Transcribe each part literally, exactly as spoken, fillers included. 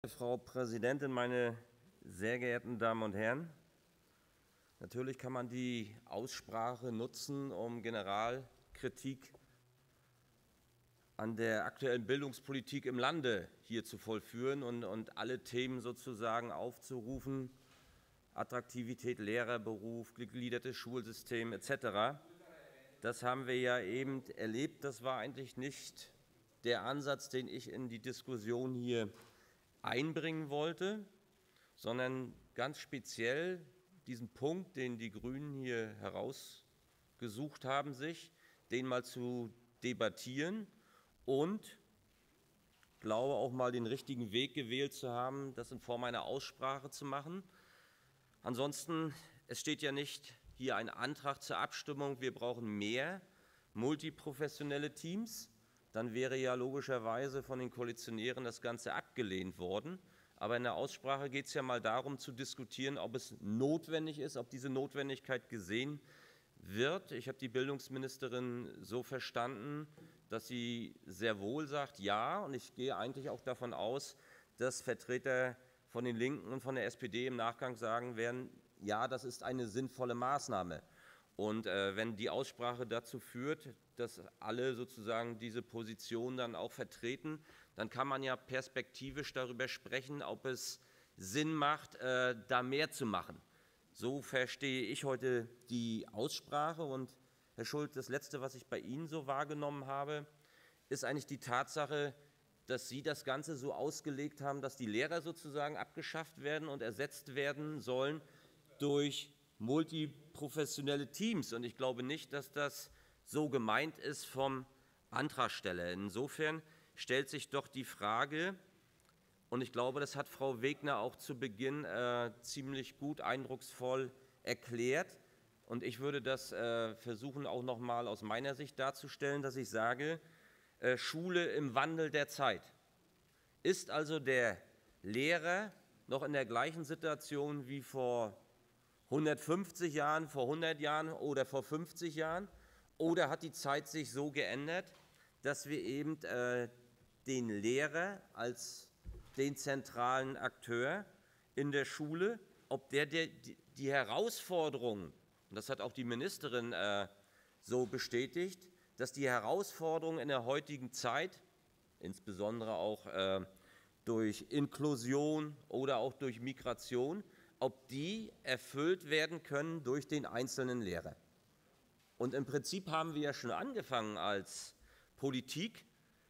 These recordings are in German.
Frau Präsidentin, meine sehr geehrten Damen und Herren! Natürlich kann man die Aussprache nutzen, um Generalkritik an der aktuellen Bildungspolitik im Lande hier zu vollführen und, und alle Themen sozusagen aufzurufen: Attraktivität, Lehrerberuf, gegliedertes Schulsystem et cetera. Das haben wir ja eben erlebt. Das war eigentlich nicht der Ansatz, den ich in die Diskussion hier einbringen wollte, sondern ganz speziell diesen Punkt, den die Grünen hier herausgesucht haben, sich den mal zu debattieren und glaube auch mal den richtigen Weg gewählt zu haben, das in Form einer Aussprache zu machen. Ansonsten, es steht ja nicht hier ein Antrag zur Abstimmung, wir brauchen mehr multiprofessionelle Teams. Dann wäre ja logischerweise von den Koalitionären das Ganze abgelehnt worden. Aber in der Aussprache geht es ja mal darum zu diskutieren, ob es notwendig ist, ob diese Notwendigkeit gesehen wird. Ich habe die Bildungsministerin so verstanden, dass sie sehr wohl sagt, ja, und ich gehe eigentlich auch davon aus, dass Vertreter von den Linken und von der S P D im Nachgang sagen werden, ja, das ist eine sinnvolle Maßnahme. Und äh, wenn die Aussprache dazu führt, dass alle sozusagen diese Position dann auch vertreten, dann kann man ja perspektivisch darüber sprechen, ob es Sinn macht, äh, da mehr zu machen. So verstehe ich heute die Aussprache. Und Herr Schult, das Letzte, was ich bei Ihnen so wahrgenommen habe, ist eigentlich die Tatsache, dass Sie das Ganze so ausgelegt haben, dass die Lehrer sozusagen abgeschafft werden und ersetzt werden sollen durch multiprofessionelle Teams. Und ich glaube nicht, dass das so gemeint ist vom Antragsteller. Insofern stellt sich doch die Frage, und ich glaube, das hat Frau Wegner auch zu Beginn äh, ziemlich gut, eindrucksvoll erklärt. Und ich würde das äh, versuchen, auch noch mal aus meiner Sicht darzustellen, dass ich sage, äh, Schule im Wandel der Zeit. Ist also der Lehrer noch in der gleichen Situation wie vor hundertfünfzig Jahren, vor hundert Jahren oder vor fünfzig Jahren? Oder hat die Zeit sich so geändert, dass wir eben äh, den Lehrer als den zentralen Akteur in der Schule, ob der, der die Herausforderungen, und das hat auch die Ministerin äh, so bestätigt, dass die Herausforderungen in der heutigen Zeit, insbesondere auch äh, durch Inklusion oder auch durch Migration, ob die erfüllt werden können durch den einzelnen Lehrer. Und im Prinzip haben wir ja schon angefangen als Politik,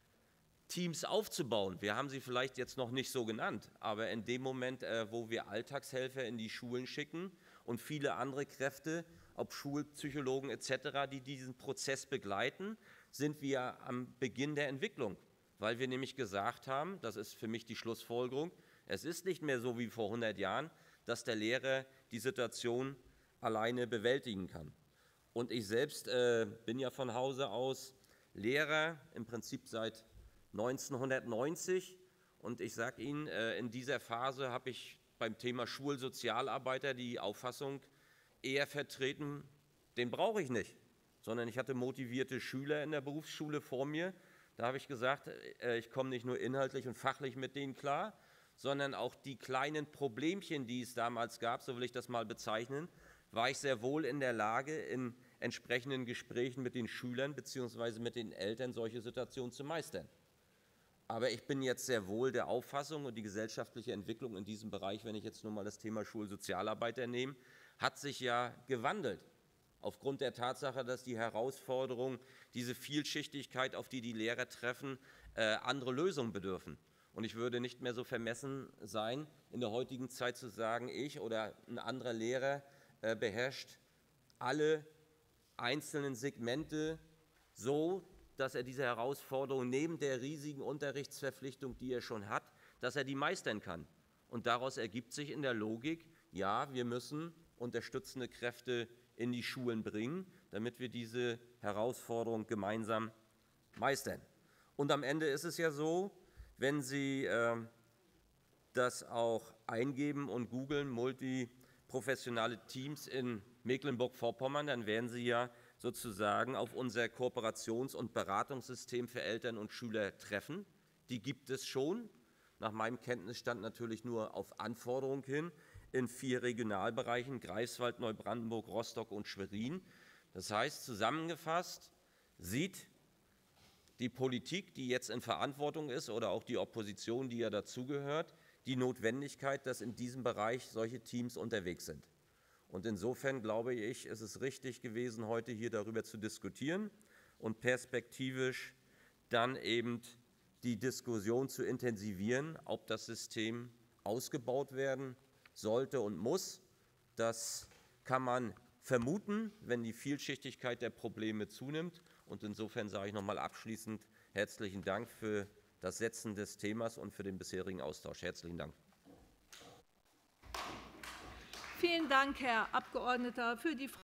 Teams aufzubauen. Wir haben sie vielleicht jetzt noch nicht so genannt, aber in dem Moment, wo wir Alltagshelfer in die Schulen schicken und viele andere Kräfte, ob Schulpsychologen et cetera, die diesen Prozess begleiten, sind wir am Beginn der Entwicklung, weil wir nämlich gesagt haben, das ist für mich die Schlussfolgerung, es ist nicht mehr so wie vor hundert Jahren, dass der Lehrer die Situation alleine bewältigen kann. Und ich selbst äh, bin ja von Hause aus Lehrer, im Prinzip seit neunzehnhundertneunzig. Und ich sage Ihnen, äh, in dieser Phase habe ich beim Thema Schulsozialarbeiter die Auffassung eher vertreten, den brauche ich nicht, sondern ich hatte motivierte Schüler in der Berufsschule vor mir. Da habe ich gesagt, äh, ich komme nicht nur inhaltlich und fachlich mit denen klar, sondern auch die kleinen Problemchen, die es damals gab, so will ich das mal bezeichnen, war ich sehr wohl in der Lage, in entsprechenden Gesprächen mit den Schülern bzw. mit den Eltern solche Situationen zu meistern. Aber ich bin jetzt sehr wohl der Auffassung, und die gesellschaftliche Entwicklung in diesem Bereich, wenn ich jetzt nur mal das Thema Schulsozialarbeiter nehme, hat sich ja gewandelt. Aufgrund der Tatsache, dass die Herausforderungen, diese Vielschichtigkeit, auf die die Lehrer treffen, äh, andere Lösungen bedürfen. Und ich würde nicht mehr so vermessen sein, in der heutigen Zeit zu sagen, ich oder ein anderer Lehrer äh, beherrscht alle einzelnen Segmente so, dass er diese Herausforderung neben der riesigen Unterrichtsverpflichtung, die er schon hat, dass er die meistern kann. Und daraus ergibt sich in der Logik, ja, wir müssen unterstützende Kräfte in die Schulen bringen, damit wir diese Herausforderung gemeinsam meistern. Und am Ende ist es ja so, wenn Sie äh, das auch eingeben und googeln, multiprofessionale Teams in Mecklenburg-Vorpommern, dann werden Sie ja sozusagen auf unser Kooperations- und Beratungssystem für Eltern und Schüler treffen. Die gibt es schon. nach meinem Kenntnisstand natürlich nur auf Anforderung hin, in vier Regionalbereichen: Greifswald, Neubrandenburg, Rostock und Schwerin. Das heißt, zusammengefasst sieht die Politik, die jetzt in Verantwortung ist, oder auch die Opposition, die ja dazugehört, die Notwendigkeit, dass in diesem Bereich solche Teams unterwegs sind. Und insofern glaube ich, ist es richtig gewesen, heute hier darüber zu diskutieren und perspektivisch dann eben die Diskussion zu intensivieren, ob das System ausgebaut werden sollte und muss. Das kann man vermuten, wenn die Vielschichtigkeit der Probleme zunimmt. Und insofern sage ich noch einmal abschließend herzlichen Dank für das Setzen des Themas und für den bisherigen Austausch. Herzlichen Dank. Vielen Dank, Herr Abgeordneter. Für die